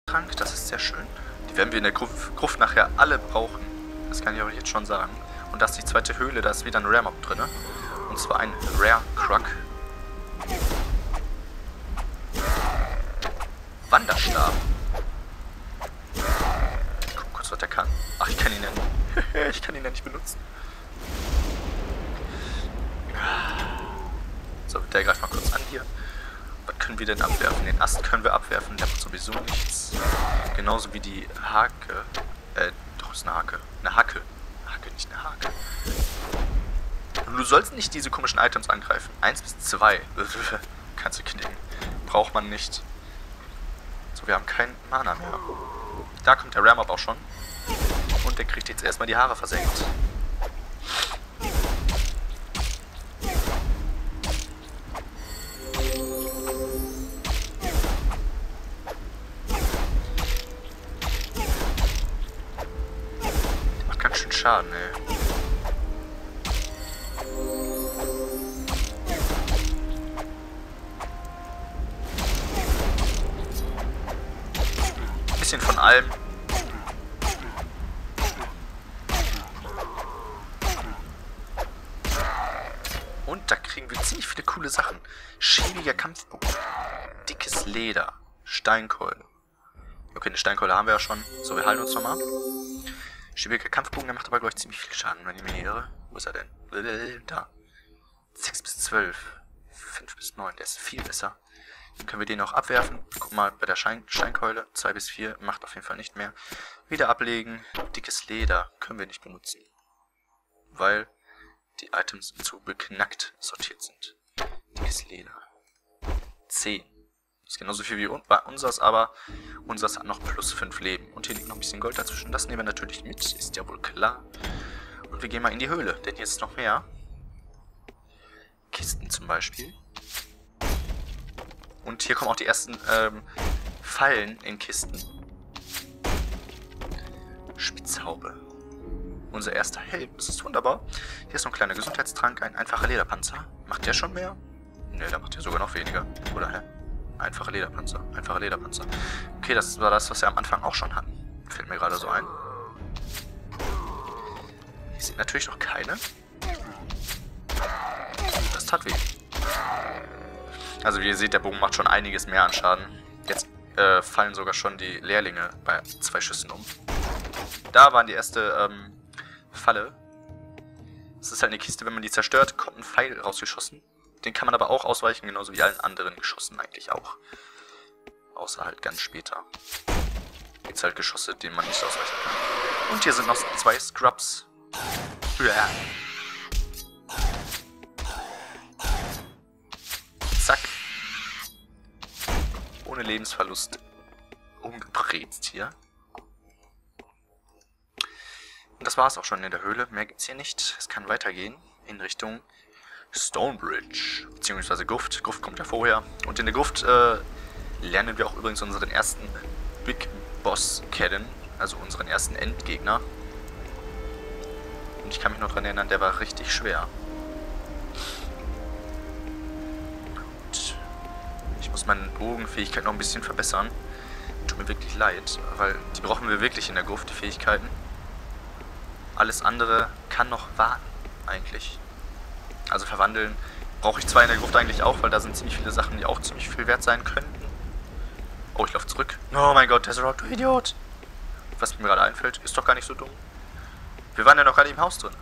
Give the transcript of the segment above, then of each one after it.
Trank, das ist sehr schön. Die werden wir in der Gruft nachher alle brauchen. Das kann ich euch jetzt schon sagen. Und das ist die zweite Höhle, da ist wieder ein Rare Mob drin. Und zwar ein Rare Krug. Wanderstab. Guck kurz, was der kann. Ach, ich kann ihn ja ich kann ihn ja nicht benutzen. So, der greift mal kurz an hier. Was können wir denn abwerfen? Den Ast können wir abwerfen, der macht sowieso nichts. Genauso wie die Hake. Doch, ist eine Hake. Eine Hacke. Hacke, nicht eine Hake. Und du sollst nicht diese komischen Items angreifen. 1 bis 2. Kannst du knicken. Braucht man nicht. So, wir haben kein Mana mehr. Da kommt der Rare Mob auch schon. Und der kriegt jetzt erstmal die Haare versenkt. Schaden, ey. Bisschen von allem. Und da kriegen wir ziemlich viele coole Sachen. Schäbiger Kampfbogen. Dickes Leder. Steinkeule. Okay, eine Steinkeule haben wir ja schon. So, wir halten uns nochmal. Schwieriger Kampfbogen, der macht aber, glaube ich, ziemlich viel Schaden, wenn ich mich nicht irre. Wo ist er denn? Da. 6 bis 12. 5 bis 9. Der ist viel besser. Dann können wir den auch abwerfen. Guck mal, bei der Steinkeule. 2 bis 4. Macht auf jeden Fall nicht mehr. Wieder ablegen. Dickes Leder. Können wir nicht benutzen. Weil die Items zu beknackt sortiert sind. Dickes Leder. 10. Das ist genauso viel wie bei unseres, aber unseres hat noch plus 5 Leben. Und hier liegt noch ein bisschen Gold dazwischen. Das nehmen wir natürlich mit, ist ja wohl klar. Und wir gehen mal in die Höhle, denn hier ist noch mehr. Kisten zum Beispiel. Und hier kommen auch die ersten Fallen in Kisten. Spitzhaube. Unser erster Helm, das ist wunderbar. Hier ist noch ein kleiner Gesundheitstrank, ein einfacher Lederpanzer. Macht der schon mehr? Ne, der macht ja sogar noch weniger. Oder hä? Einfacher Lederpanzer, einfacher Lederpanzer. Okay, das war das, was wir am Anfang auch schon hatten. Fällt mir gerade so ein. Hier sind natürlich noch keine. Das tat weh. Also wie ihr seht, der Bogen macht schon einiges mehr an Schaden. Jetzt fallen sogar schon die Lehrlinge bei 2 Schüssen um. Da war die erste Falle. Das ist halt eine Kiste, wenn man die zerstört, kommt ein Pfeil rausgeschossen. Den kann man aber auch ausweichen, genauso wie allen anderen Geschossen eigentlich auch. Außer halt ganz später. Gibt's halt Geschosse, denen man nicht ausweichen kann. Und hier sind noch 2 Scrubs. Ja. Zack. Ohne Lebensverlust. Umgebrezzt hier. Und das war's auch schon in der Höhle. Mehr gibt's hier nicht. Es kann weitergehen in Richtung Stonebridge, beziehungsweise Gruft. Gruft kommt ja vorher. Und in der Gruft lernen wir auch übrigens unseren ersten Big Boss kennen, also unseren ersten Endgegner. Und ich kann mich noch daran erinnern, der war richtig schwer. Und ich muss meine Bogenfähigkeit noch ein bisschen verbessern. Tut mir wirklich leid, weil die brauchen wir wirklich in der Gruft, die Fähigkeiten. Alles andere kann noch warten, eigentlich. Also verwandeln brauche ich zwar in der Gruft eigentlich auch, weil da sind ziemlich viele Sachen, die auch ziemlich viel wert sein könnten. Oh, ich laufe zurück. Oh mein Gott, Tezzerot, du Idiot. Was mir gerade einfällt, ist doch gar nicht so dumm. Wir waren ja noch gar nicht im Haus drin.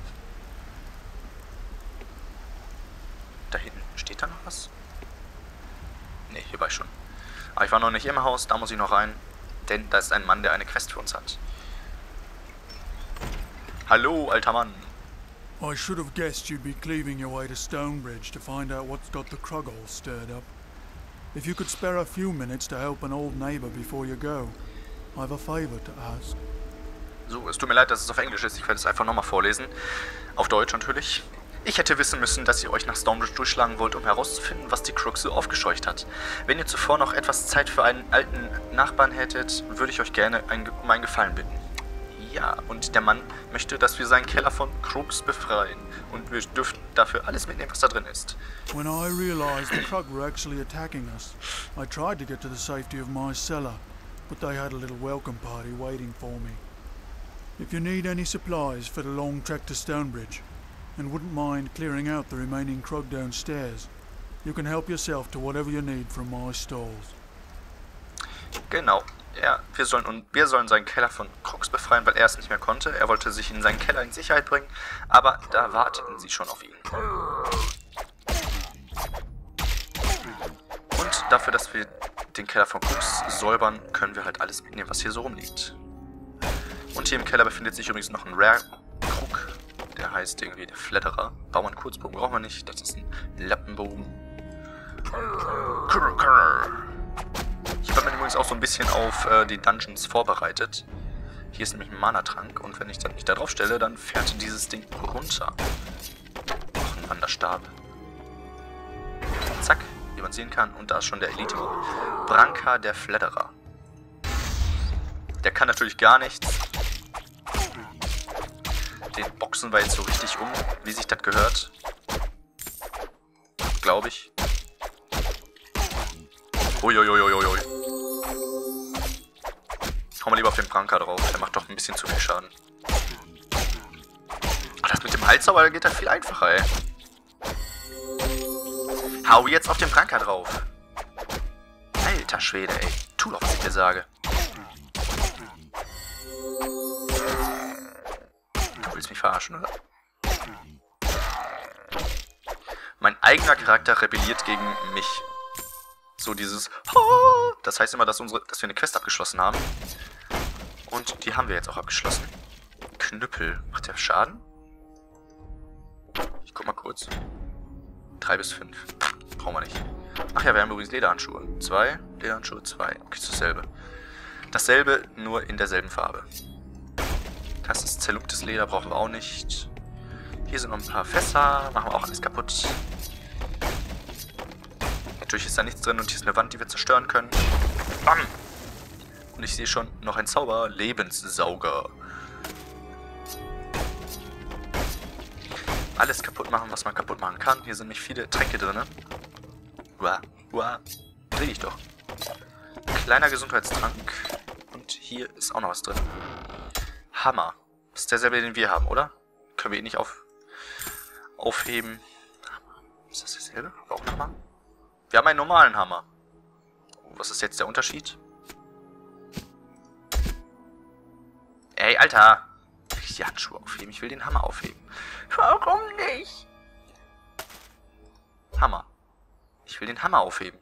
Da hinten, steht da noch was? Ne, hier war ich schon. Aber ich war noch nicht im Haus, da muss ich noch rein. Denn da ist ein Mann, der eine Quest für uns hat. Hallo, alter Mann. I should have guessed you'd be cleaving your way to Stonebridge to find out what's got the Krug all stirred up. If you could spare a few minutes to help an old neighbor before you go, I've a favor to ask. So, es tut mir leid, dass es auf Englisch ist. Ich werde es einfach nochmal vorlesen. Auf Deutsch natürlich. Ich hätte wissen müssen, dass ihr euch nach Stonebridge durchschlagen wollt, um herauszufinden, was die Krug so aufgescheucht hat. Wenn ihr zuvor noch etwas Zeit für einen alten Nachbarn hättet, würde ich euch gerne um einen Gefallen bitten. Ja, und der Mann möchte, dass wir seinen Keller von Krugs befreien. Und wir dürfen dafür alles mitnehmen, was da drin ist. When I realized the Krug were actually attacking us, I tried to get to the safety of my cellar. but they had a little welcome party waiting for me. If you need any supplies for the long trek to Stonebridge, and wouldn't mind clearing out the remaining Krug downstairs, you can help yourself to whatever you need from my stalls. Genau. Ja, wir sollen seinen Keller von Krugs befreien, weil er es nicht mehr konnte. Er wollte sich in seinen Keller in Sicherheit bringen, aber da warteten sie schon auf ihn. Und dafür, dass wir den Keller von Krugs säubern, können wir halt alles mitnehmen, was hier so rumliegt. Und hier im Keller befindet sich übrigens noch ein Rare Krug. Der heißt irgendwie der Flatterer. Bauernkurzbogen brauchen wir nicht. Das ist ein Lappenbogen. Ich habe mich übrigens auch so ein bisschen auf die Dungeons vorbereitet. Hier ist nämlich ein Mana-Trank. Und wenn ich dann mich da drauf stelle, dann fährt dieses Ding runter. Noch ein Wanderstab. Zack, wie man sehen kann. Und da ist schon der Elite-Mob. Branka, der Flatterer. Der kann natürlich gar nichts. Den boxen wir jetzt so richtig um, wie sich das gehört. Glaube ich. Uiuiuiui. Hau mal lieber auf den Branka drauf, der macht doch ein bisschen zu viel Schaden. Ach, das mit dem Heilzauber geht halt viel einfacher, ey. Hau jetzt auf den Branka drauf. Alter Schwede, ey. Tu doch, was ich dir sage. Du willst mich verarschen, oder? Mein eigener Charakter rebelliert gegen mich. So dieses... Das heißt immer, dass wir eine Quest abgeschlossen haben. Und die haben wir jetzt auch abgeschlossen. Knüppel. Macht der Schaden? Ich guck mal kurz. 3 bis 5. Brauchen wir nicht. Ach ja, wir haben übrigens Lederhandschuhe. 2. Lederhandschuhe 2. Okay, das ist dasselbe. Dasselbe, nur in derselben Farbe. Das ist zerlumptes Leder, brauchen wir auch nicht. Hier sind noch ein paar Fässer. Machen wir auch alles kaputt. Natürlich ist da nichts drin und hier ist eine Wand, die wir zerstören können. Bam! Und ich sehe schon noch ein Zauber. Lebenssauger. Alles kaputt machen, was man kaputt machen kann. Hier sind nicht viele Tränke drin. Uah, uah. Dreh dich doch. Kleiner Gesundheitstrank. Und hier ist auch noch was drin. Hammer. Das ist derselbe, den wir haben, oder? Können wir ihn nicht aufheben. Ist das derselbe? Auch ein Hammer? Wir haben einen normalen Hammer. Was ist jetzt der Unterschied? Ey, Alter! Will ich die Handschuhe aufheben? Ich will den Hammer aufheben. Warum nicht? Hammer. Ich will den Hammer aufheben.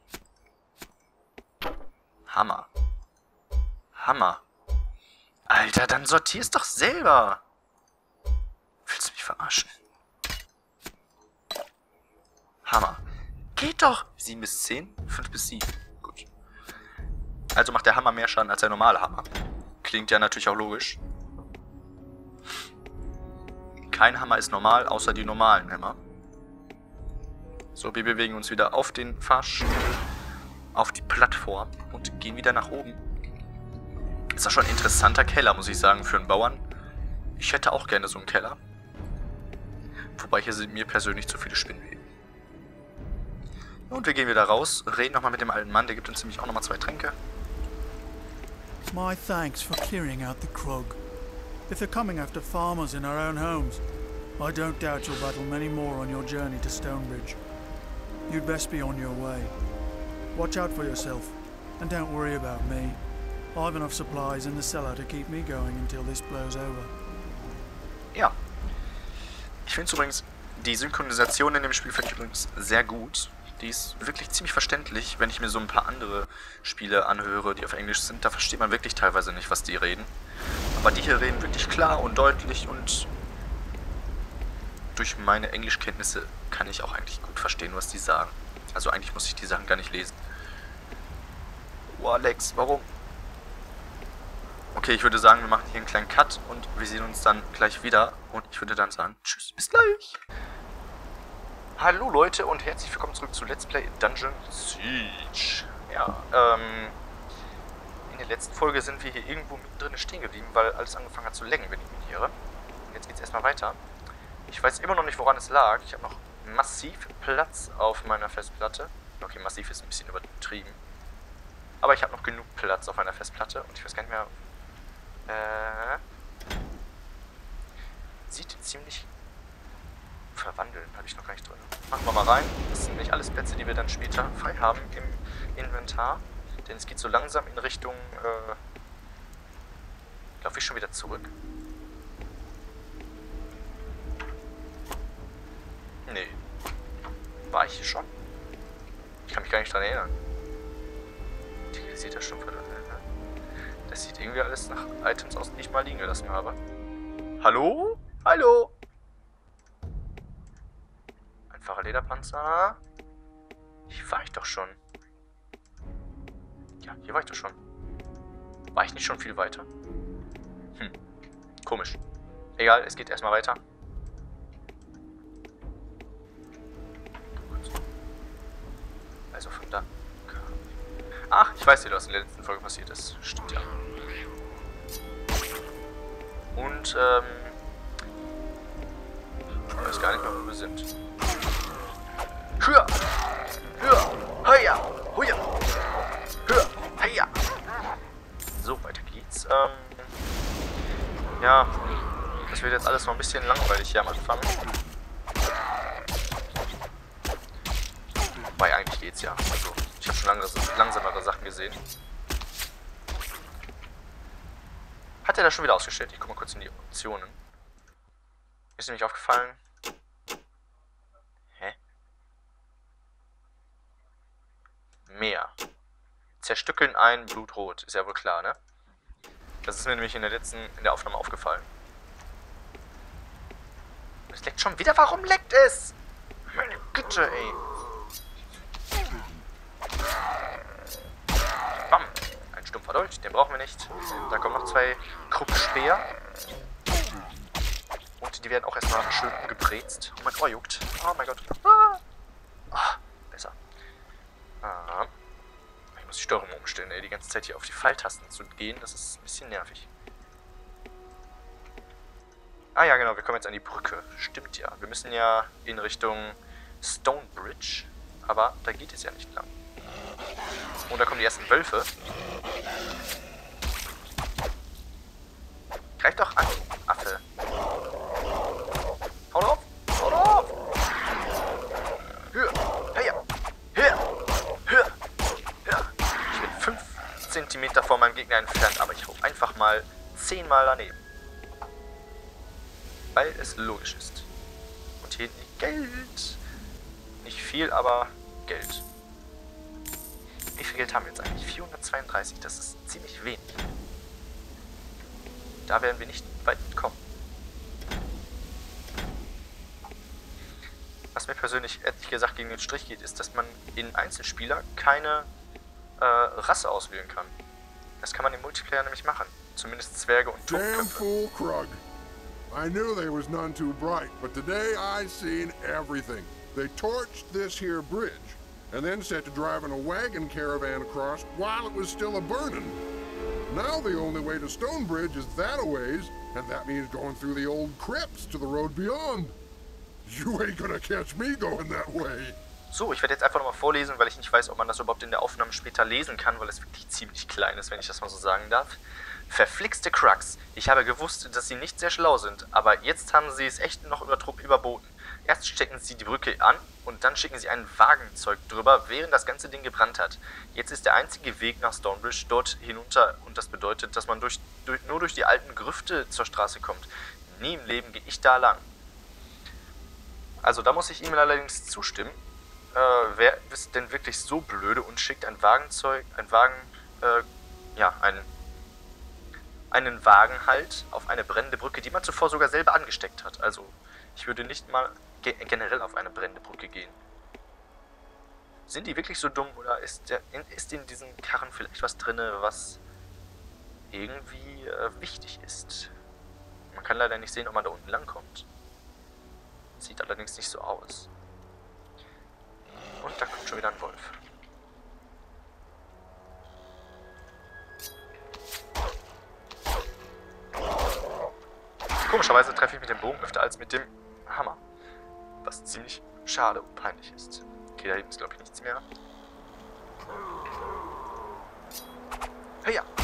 Hammer. Hammer. Alter, dann sortier's doch selber. Willst du mich verarschen? Hammer. Geht doch. 7 bis 10, 5 bis 7. Gut. Also macht der Hammer mehr Schaden als der normale Hammer. Klingt ja natürlich auch logisch. Kein Hammer ist normal, außer die normalen Hammer. So, wir bewegen uns wieder auf den Fahrstuhl, auf die Plattform und gehen wieder nach oben. Ist das schon ein interessanter Keller, muss ich sagen, für einen Bauern. Ich hätte auch gerne so einen Keller. Wobei hier sind mir persönlich zu viele Spinnweben. Und wir gehen wieder raus, reden nochmal mit dem alten Mann, der gibt uns nämlich auch nochmal 2 Tränke. My thanks for clearing out the Krug. If they're coming after farmers in our own homes, I don't doubt you'll battle many more on your journey to Stonebridge. You'd best be on your way. Watch out for yourself, and don't worry about me. I've enough supplies in the cellar to keep me going until this blows over. Ja. Ich finde übrigens, die Synchronisation in dem Spiel finde ich übrigens sehr gut. Die ist wirklich ziemlich verständlich. Wenn ich mir so ein paar andere Spiele anhöre, die auf Englisch sind, da versteht man wirklich teilweise nicht, was die reden. Aber die hier reden wirklich klar und deutlich und durch meine Englischkenntnisse kann ich auch eigentlich gut verstehen, was die sagen. Also eigentlich muss ich die Sachen gar nicht lesen. Oh, Alex, warum? Okay, ich würde sagen, wir machen hier einen kleinen Cut und wir sehen uns dann gleich wieder. Und ich würde dann sagen, tschüss, bis gleich. Hallo Leute und herzlich willkommen zurück zu Let's Play Dungeon Siege. Ja, in der letzten Folge sind wir hier irgendwo mittendrin stehen geblieben, weil alles angefangen hat zu laggen, wenn ich mich irre. Und jetzt geht's erstmal weiter. Ich weiß immer noch nicht, woran es lag. Ich habe noch massiv Platz auf meiner Festplatte. Okay, massiv ist ein bisschen übertrieben. Aber ich habe noch genug Platz auf meiner Festplatte und ich weiß gar nicht mehr... Sieht ziemlich... Verwandeln habe ich noch gar nicht drin. Machen wir mal rein. Das sind nicht alles Plätze, die wir dann später frei haben im Inventar. Denn es geht so langsam in Richtung... Laufe ich schon wieder zurück? Nee. War ich hier schon? Ich kann mich gar nicht dran erinnern. Die sieht das schon verdammt. Das sieht irgendwie alles nach Items aus, die ich mal liegen gelassen habe. Hallo? Hallo? Einfacher Lederpanzer. Hier war ich doch schon. Ja, hier war ich doch schon. War ich nicht schon viel weiter? Komisch. Egal, es geht erstmal weiter. Also von da. Ach, ich weiß nicht, was in der letzten Folge passiert ist. Stimmt ja. Und, ich weiß gar nicht mehr, wo wir sind. Höher! Höher! Heia! Huja! Höher! Heia! So, weiter geht's. Ja, das wird jetzt alles noch ein bisschen langweilig hier am Anfang. Wobei, eigentlich geht's ja. Also, ich habe schon langsamere Sachen gesehen. Hat er das schon wieder ausgestellt? Ich guck mal kurz in die Optionen. Ist nämlich aufgefallen. Hä? Mehr. Zerstückeln ein, Blutrot. Ist ja wohl klar, ne? Das ist mir nämlich in der Aufnahme aufgefallen. Es leckt schon wieder. Warum leckt es? Meine Güte, ey. Bam. Ein stumpfer Dolch, den brauchen wir nicht. Da kommen noch 2 Kruppspeer. Und die werden auch erstmal schön umgepräzt. Und mein Ohr juckt. Oh mein Gott. Besser. Ich muss die Steuerung umstellen, ey. Die ganze Zeit hier auf die Pfeiltasten zu gehen, das ist ein bisschen nervig. Ah ja, genau, wir kommen jetzt an die Brücke. Stimmt ja. Wir müssen ja in Richtung Stonebridge. Aber da geht es ja nicht lang. Und da kommen die ersten Wölfe. Greif doch an, Affe. Hau drauf! Hau drauf! Höher! Heia! Höher! Höher! Höher! Ich bin 5 Zentimeter vor meinem Gegner entfernt, aber ich hau einfach mal 10-mal daneben. Weil es logisch ist. Und hier liegt Geld. Nicht viel, aber Geld. Wie viel Geld haben wir jetzt eigentlich? 432, das ist ziemlich wenig. Da werden wir nicht weit kommen. Was mir persönlich ehrlich gesagt gegen den Strich geht, ist, dass man in Einzelspieler keine Rasse auswählen kann. Das kann man im Multiplayer nämlich machen. Zumindest Zwerge und Damn Turmköpfe. fool Krug. I knew they was none too bright, but today I seen everything. They torched this here bridge, and then set to driving a wagon caravan across while it was still a-burning. Now the only way to Stonebridge is that-a-ways, and that means going through the old crypts to the road beyond. You ain't gonna catch me going that way. So, ich werde jetzt einfach nochmal vorlesen, weil ich nicht weiß, ob man das überhaupt in der Aufnahme später lesen kann, weil es wirklich ziemlich klein ist, wenn ich das mal so sagen darf. Verflixte Krugs. Ich habe gewusst, dass sie nicht sehr schlau sind, aber jetzt haben sie es echt noch überboten. Erst stecken sie die Brücke an und dann schicken sie ein Wagenzeug drüber, während das ganze Ding gebrannt hat. Jetzt ist der einzige Weg nach Stonebridge dort hinunter und das bedeutet, dass man nur durch die alten Grüfte zur Straße kommt. Nie im Leben gehe ich da lang. Also da muss ich ihm allerdings zustimmen. Wer ist denn wirklich so blöde und schickt einen Wagen halt auf eine brennende Brücke, die man zuvor sogar selber angesteckt hat. Also ich würde nicht mal generell auf eine brennende Brücke gehen. Sind die wirklich so dumm oder ist in diesen Karren vielleicht was drin, was irgendwie wichtig ist? Man kann leider nicht sehen, ob man da unten langkommt. Sieht allerdings nicht so aus. Und da kommt schon wieder ein Wolf. Komischerweise treffe ich mit dem Bogen öfter als mit dem Hammer. Was ziemlich schade und peinlich ist. Okay, da hinten ist glaube ich nichts mehr. Hey, ja.